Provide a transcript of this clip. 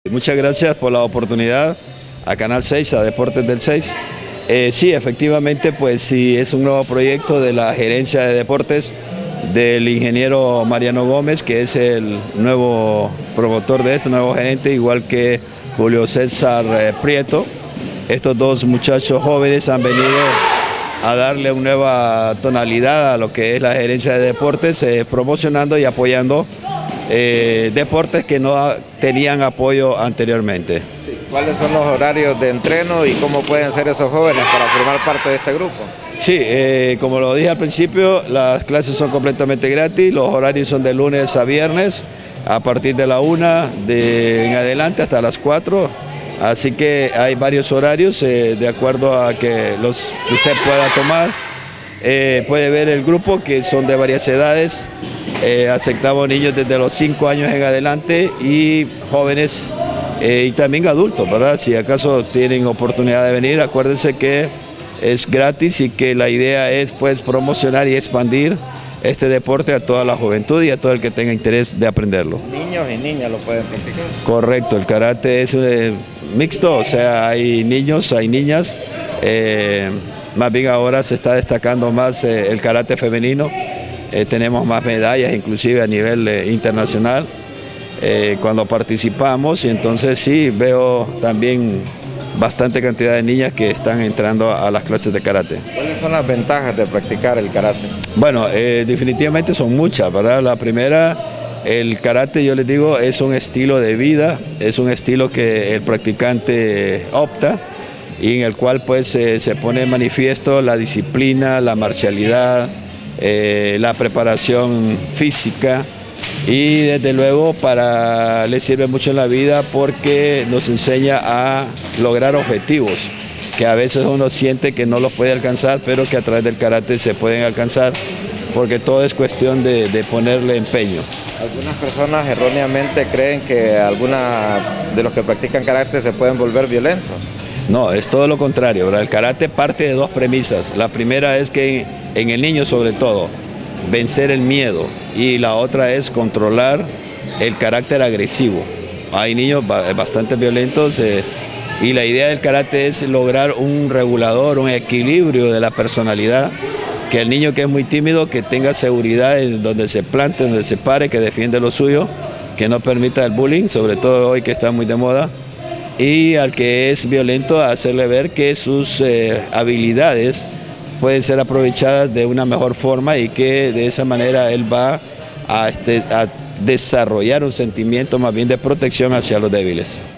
Muchas gracias por la oportunidad a Canal 6, a Deportes del 6. Sí, efectivamente, pues sí, es un nuevo proyecto de la gerencia de deportes del ingeniero Mariano Gómez, que es el nuevo promotor de esto, nuevo gerente, igual que Julio César Prieto. Estos dos muchachos jóvenes han venido a darle una nueva tonalidad a lo que es la gerencia de deportes, promocionando y apoyando deportes que no tenían apoyo anteriormente. Sí. ¿Cuáles son los horarios de entreno y cómo pueden ser esos jóvenes para formar parte de este grupo? Sí, como lo dije al principio, las clases son completamente gratis, los horarios son de lunes a viernes, a partir de la 1 en adelante hasta las 4, así que hay varios horarios de acuerdo a que usted pueda tomar. Puede ver el grupo, que son de varias edades, aceptamos niños desde los 5 años en adelante y jóvenes y también adultos, ¿verdad? Si acaso tienen oportunidad de venir, acuérdense que es gratis y que la idea es pues promocionar y expandir este deporte a toda la juventud y a todo el que tenga interés de aprenderlo. Niños y niñas lo pueden practicar. Correcto, el karate es mixto, o sea, hay niños, hay niñas, más bien ahora se está destacando más el karate femenino, tenemos más medallas inclusive a nivel internacional cuando participamos, y entonces sí veo también bastante cantidad de niñas que están entrando a las clases de karate. ¿Cuáles son las ventajas de practicar el karate? Bueno, definitivamente son muchas, ¿verdad? La primera, el karate, yo les digo, es un estilo de vida, es un estilo que el practicante opta y en el cual pues se pone en manifiesto la disciplina, la marcialidad, la preparación física, y desde luego le sirve mucho en la vida porque nos enseña a lograr objetivos que a veces uno siente que no los puede alcanzar, pero que a través del karate se pueden alcanzar, porque todo es cuestión de ponerle empeño. Algunas personas erróneamente creen que algunos de los que practican karate se pueden volver violentos. No, es todo lo contrario, ¿verdad? El karate parte de dos premisas. La primera es que en el niño, sobre todo, vencer el miedo, y la otra es controlar el carácter agresivo. Hay niños bastante violentos y la idea del karate es lograr un regulador, un equilibrio de la personalidad, que el niño que es muy tímido, que tenga seguridad en donde se plante, donde se pare, que defiende lo suyo, que no permita el bullying, sobre todo hoy que está muy de moda, y al que es violento hacerle ver que sus habilidades pueden ser aprovechadas de una mejor forma y que de esa manera él va a desarrollar un sentimiento más bien de protección hacia los débiles.